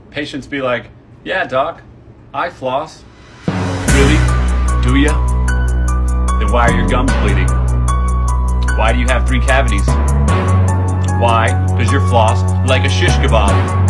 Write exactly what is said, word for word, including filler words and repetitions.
Patients be like, yeah, doc, I floss. Really? Do ya? Then why are your gums bleeding? Why do you have three cavities? Why does your floss like a shish kebab?